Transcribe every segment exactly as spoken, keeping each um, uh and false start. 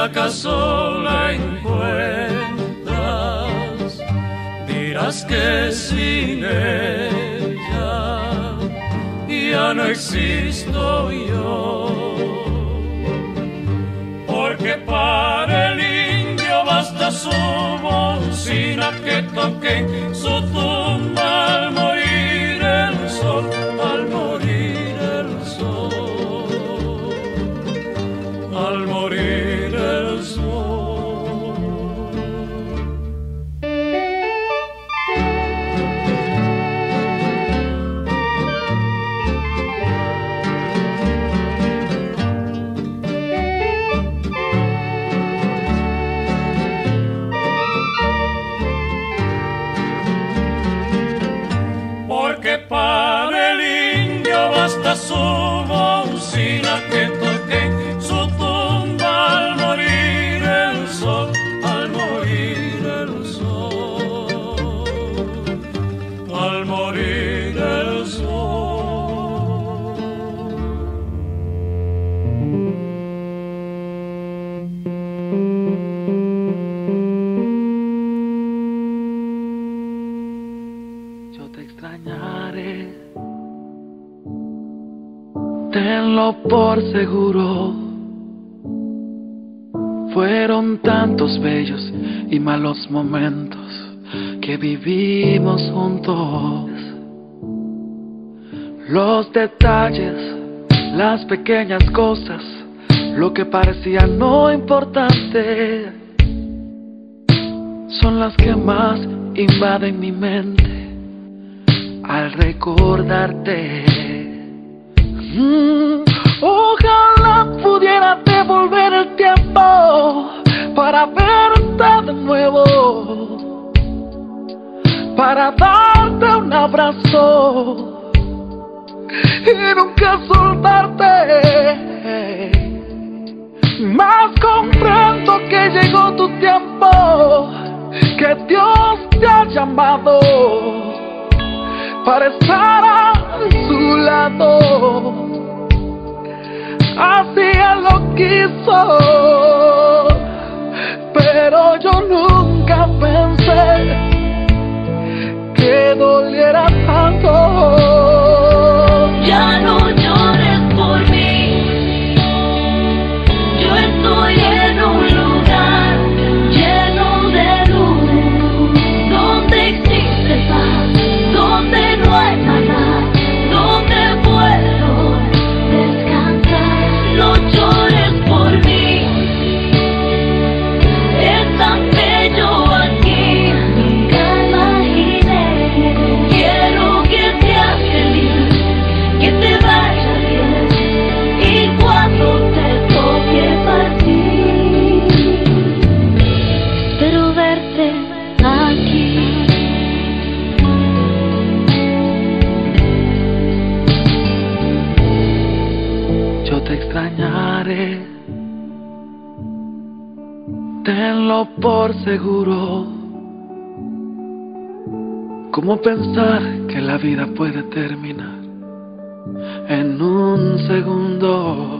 acaso la encuentras, dirás que sin ella ya no existo yo, porque para el indio basta su bocina que toque su tumba al morir el sol, al morir el sol, al morir el sol. Porque para el indio basta su bocina que toque su tumba al morir el sol, al morir el sol, al morir el sol. Yo te extrañaré, tenlo por seguro. Fueron tantos bellos y malos momentos que vivimos juntos. Los detalles, las pequeñas cosas, lo que parecía no importante, son las que más invaden mi mente al recordarte. Mm, ojalá pudiera devolver el tiempo para verte de nuevo, para darte un abrazo y nunca soltarte. Mas comprendo que llegó tu tiempo, que Dios te ha llamado para estar a su lado. Así Él lo quiso, pero yo nunca pensé que doliera tanto. Ya no llores por mí, yo estoy en un lugar lleno de luz, donde existe paz, donde no hay nada, donde puedo descansar. No llores por mí, es tan bello aquí, nunca imaginé. Quiero que seas feliz, que te vaya bien, y cuando te toque partir, espero verte aquí. Yo te extrañaré, tenlo por seguro. ¿Cómo pensar que la vida puede terminar en un segundo?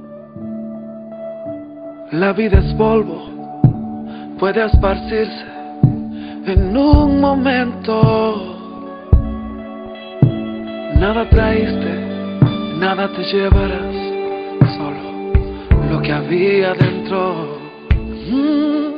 La vida es polvo, puede esparcirse en un momento. Nada traíste, nada te llevarás, solo lo que había dentro. Mm.